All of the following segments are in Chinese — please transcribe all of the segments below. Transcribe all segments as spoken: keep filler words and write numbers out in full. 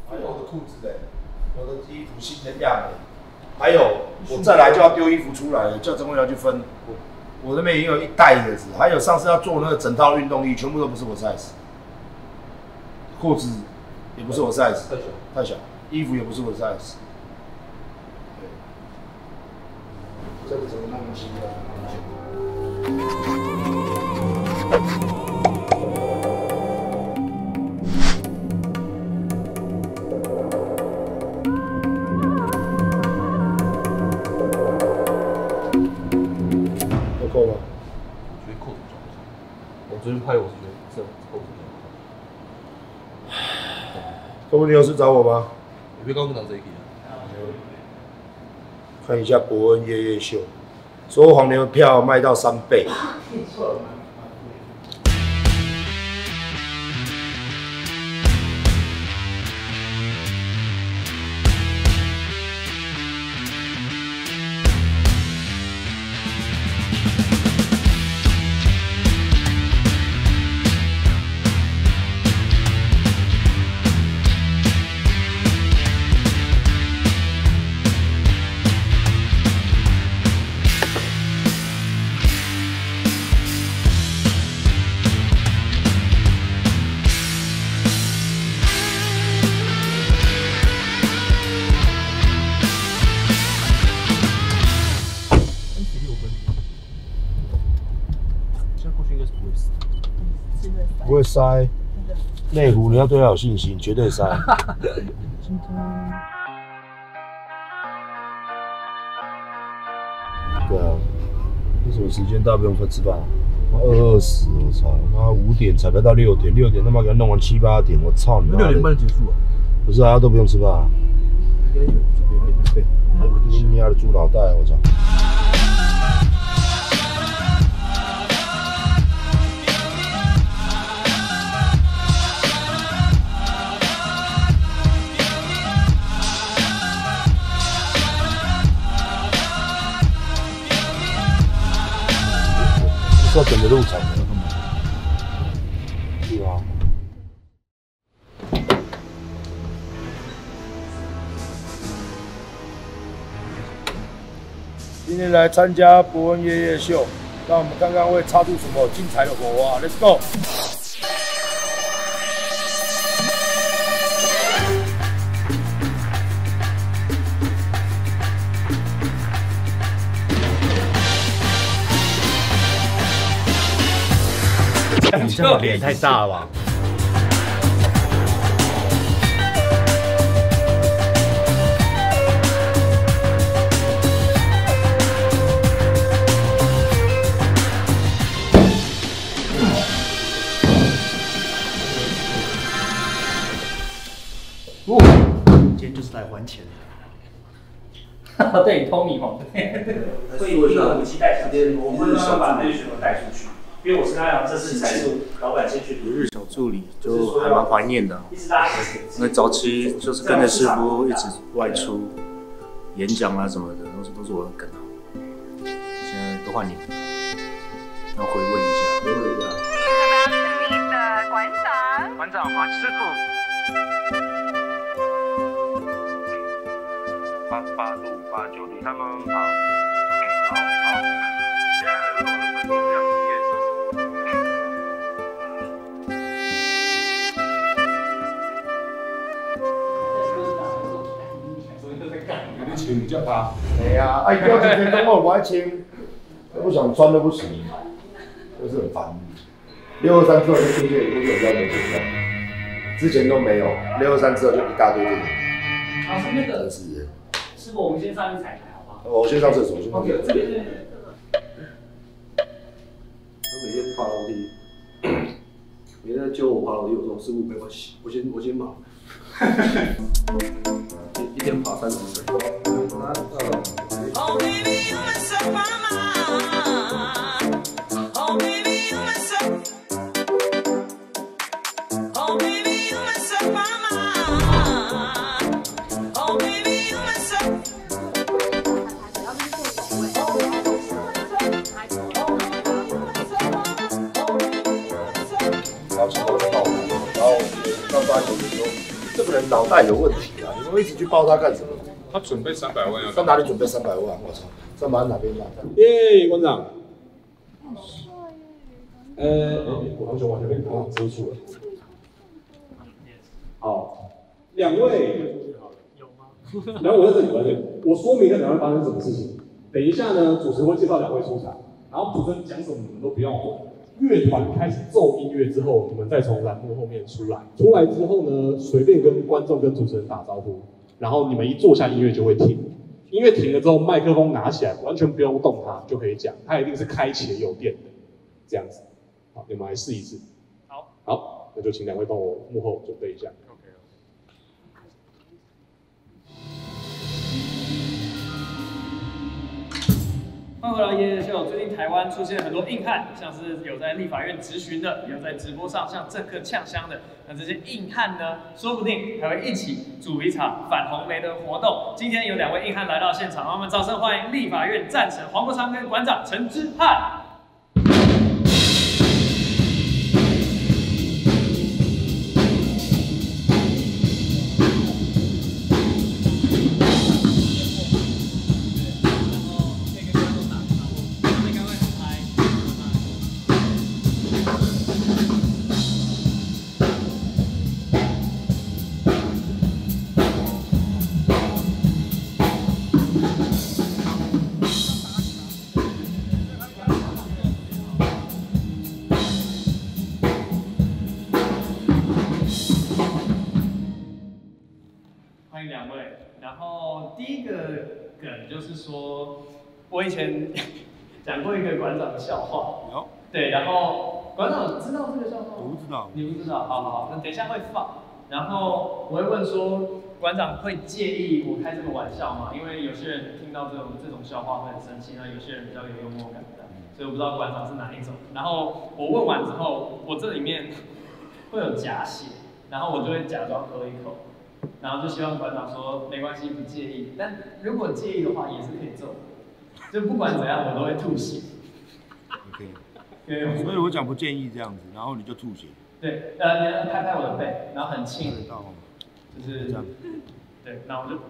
还有我的裤子嘞，我的衣服新的样的，还有我再来就要丢衣服出来了，叫陈慧瑶去分。我这边已经有一袋子，还有上次要做那个整套运动衣，全部都不是我 size。裤子也不是我 size， 太小，太小。衣服也不是我 size。这个怎么弄新的？有扣吗？ 我觉得扣子比较好看。我昨天拍，我是觉得这扣子比较好看。 各位，你有事找我吗？ 你别刚刚讲这一题啊。 看一下伯恩夜夜秀，说黄牛票卖到三倍。不会塞，内湖你要对他有信心，绝对塞。对啊，为什么时间到不用快吃饭？二二十，我操！妈五点才排到六点，六点他妈给他弄完七八点，我操你妈！ 六点半结束啊？ 不是啊，都不用吃饭啊。 应该有，这边免费。 你娘的猪脑袋，我操！是要等着入场的，是啊。今天来参加伯恩夜夜秀，让我们看看会擦出什么精彩的火花。Let's go！ 你这样脸太大了吧？ 哦，今天就是来还钱的。对，托米嘛，会以武器带小钱，我们要把那些选手带出去。因为我是他讲，这次才是老板先去。 日小助理就还蛮怀念的，因为早期就是跟着师傅一直外出演讲啊什么的，都是都是我的梗啊。现在都换你，要回味一下，回味一下。 他们是你的馆长， 馆长马师傅。八八度八九度，他们好，好好。现在的我的粉丝量也是。 有你请叫他。哎呀，哎，不要今天跟我我还请，不想穿都不行，就是很烦。六二三之后就出现一个有要求现象，之前都没有，六二三之后就一大堆这个。 好，是那个。 真是。 师傅，我们先上去彩排好不好？ 我先上厕所，我先上厕所。 这边这边。 我每天爬楼梯，别人在揪我爬楼梯，我说师傅没关系，我先我先忙。一一天爬三十层。Oh baby, you mess up my mind. Oh baby, you mess up. Oh baby, you mess up my mind. Oh baby, you mess up. 然后起头就爆了，然后告诉他有人说，这个人脑袋有问题啊！你们一直去抱他干什么？ 他准备三百万要在哪里准备三百万？我操！三百万哪边拿？ 耶，馆长。呃，我好久完全被馆长遮住了。好，两位，有吗？然后我在这里，我在这里，我说明一下两位发生什么事情。等一下呢，主持人会介绍两位出场，然后主持人讲什么你们都不要管。乐团开始奏音乐之后，你们再从栏目后面出来。出来之后呢，随便跟观众跟主持人打招呼，然后你们一坐下，音乐就会停。音乐停了之后，麦克风拿起来，完全不用动它就可以讲，它一定是开启的有电的，这样子。好，你们来试一试。好，好，那就请两位帮我幕后准备一下。OK。 欢迎回到夜夜秀。最近台湾出现很多硬汉，像是有在立法院质询的，也有在直播上向政客呛香的。那这些硬汉呢，说不定还会一起组一场反红媒的活动。今天有两位硬汉来到现场，让我们掌声欢迎立法院战神黄国昌跟馆长陈之汉。欢迎两位。然后第一个梗就是说，我以前讲过一个馆长的笑话。有。对，然后馆长知道这个笑话吗？ 我不知道。 你不知道？好好好，那等一下会放。然后我会问说，馆长会介意我开这个玩笑吗？因为有些人听到这种这种笑话会很生气，那有些人比较有幽默感的，所以我不知道馆长是哪一种。然后我问完之后，我这里面会有假血，然后我就会假装喝一口。然后就希望馆长说没关系，不介意。但如果介意的话，也是可以揍。就不管怎样，我都会吐血。 OK。 对。 所以我讲不建议这样子，然后你就吐血。 对，呃，你要拍拍我的背，然后很轻，就是这样。 对，然后我就。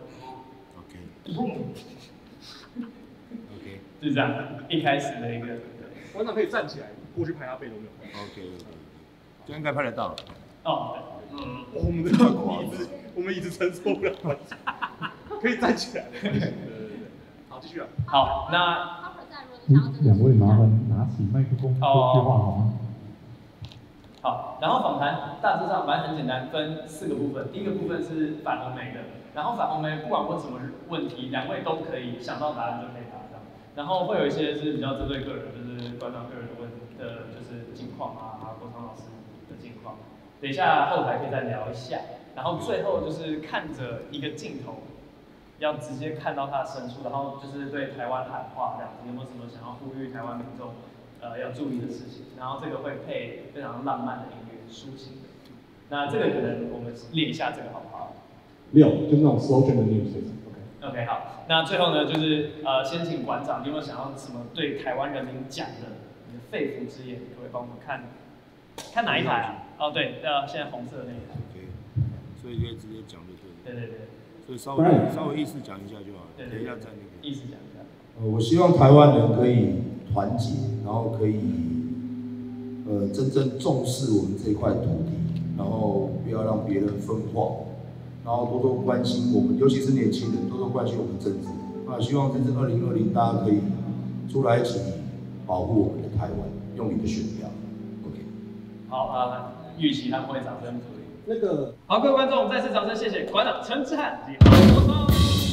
OK。OK。 就这样，一开始的一个。 馆长可以站起来，过去拍他背都没有。 OK OK。这应该拍得到。 哦。 嗯，我们的椅子，我们椅子承受不了，可以站起来。对对对，好，继续啊。 好，那两位麻烦拿起麦克风说句话好吗？ 好，然后访谈大致上反正很简单，分四个部分。第一个部分是反红媒的，然后反红媒不管问什么问题，两位都可以想到答案就可以答这样。然后会有一些是比较针对个人，就是馆长个人的问的，就是情况啊，啊，国昌老师的情况。等一下后台可以再聊一下，然后最后就是看着一个镜头，要直接看到他的深处，然后就是对台湾喊话这样子，有没有什么想要呼吁台湾民众呃要注意的事情？然后这个会配非常浪漫的音乐，抒情的。那这个可能我们练一下这个好不好？ 六，就那种 slogan 的 news。OK。 OK 好，那最后呢就是呃先请馆长，有没有想要什么对台湾人民讲的你的肺腑之言？可不可以帮我们看看哪一台啊？哦，对，呃，现在红色的那一台。 OK， 所以可以直接讲就对了。 对对对。 所以稍微稍微意思讲一下就好了。 对等一下再那个。 意思讲一下。 呃，我希望台湾人可以团结，然后可以呃真正重视我们这块土地，然后不要让别人分化，然后多多关心我们，尤其是年轻人，多多关心我们政治。啊，希望这次二零二零大家可以出来一起保护我们的台湾，用你的选票。OK。 好啊。预期他们会掌声鼓励。 那个， 好，各位观众，再次掌声，谢谢馆长陈之汉及黄国昌。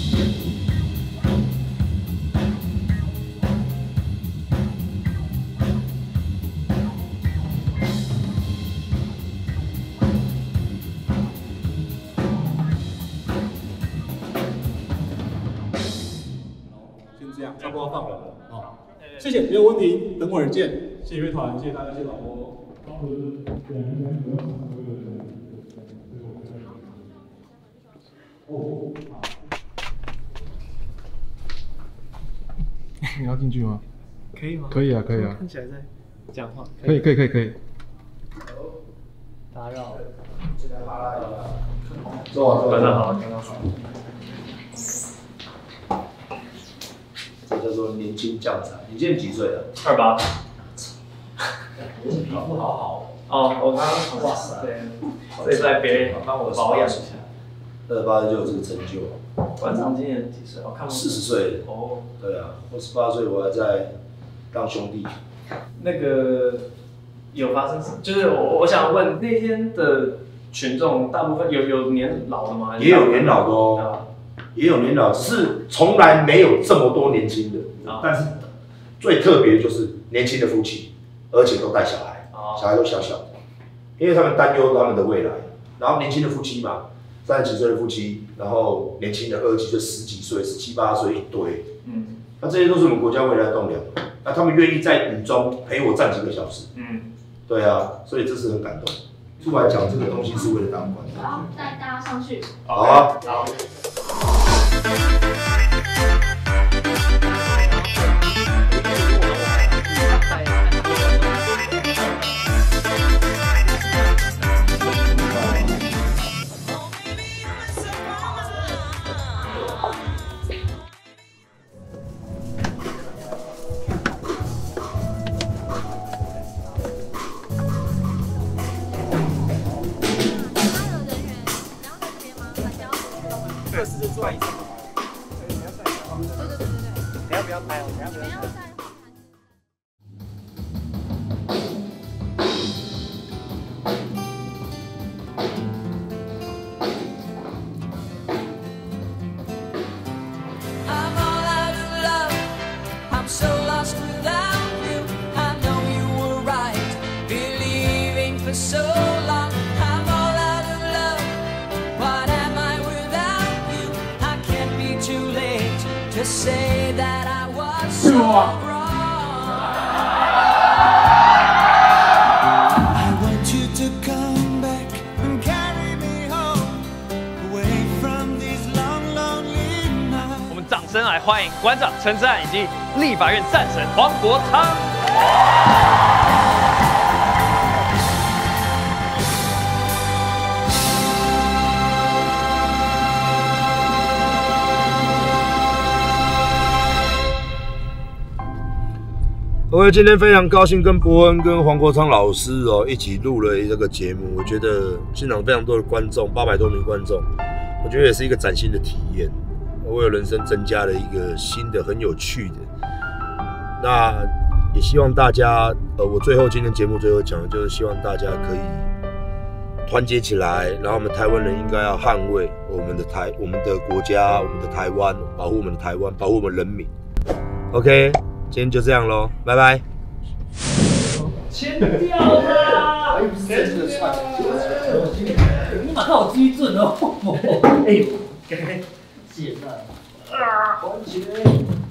先这样，差不多放人了。好，谢谢，没有问题，等会儿见。谢谢乐团，谢谢大家，谢谢老婆。哦，好。 你要进去吗？ 可以吗？ 可以啊，可以啊。 看起来在讲话。 可以，可以，可以，可以。 打扰。 现在拉拉一下。 坐好， 馆长好，馆长好。 这叫做年轻将才。你今年几岁了？ 二八。 你皮肤好好哦，我刚刚哇塞，对，所以在别人帮我保养一下。 二八就有这个成就。 馆长今年几岁？我看四十岁。哦。对啊，我十八岁我还在当兄弟。 那个有发生什么？就是我我想问那天的群众大部分有有年老的吗？ 也有年老的哦，也有年老，只是从来没有这么多年轻的。但是最特别就是年轻的夫妻，而且都带小孩，小孩都小小的，因为他们担忧他们的未来。然后年轻的夫妻嘛，三十几岁的夫妻，然后年轻的二十几岁、十几岁、十七八岁一堆，嗯，那这些都是我们国家未来的栋梁。那他们愿意在雨中陪我站几个小时，嗯，对啊，所以这是很感动。出来讲这个东西是为了当官。 好，带大家上去。 好啊。 好。 Say that I was so wrong. I want you to come back and carry me home away from these long, lonely nights. 我们掌声来欢迎馆长陈之汉以及立法院战神黄国昌。 各位，今天非常高兴跟伯恩跟黄国昌老师哦一起录了这个节目，我觉得现场非常多的观众，八百多名观众，我觉得也是一个崭新的体验，为我人生增加了一个新的很有趣的。那也希望大家，呃，我最后今天节目最后讲的就是希望大家可以团结起来，然后我们台湾人应该要捍卫我们的台、我们的国家、我们的台湾，保护我们的台湾，保护我们人民。OK。今天就这样咯，拜拜。 签掉啦！ 又不是真的串， 你马上有基准哦。哎，给，解散。啊，完结。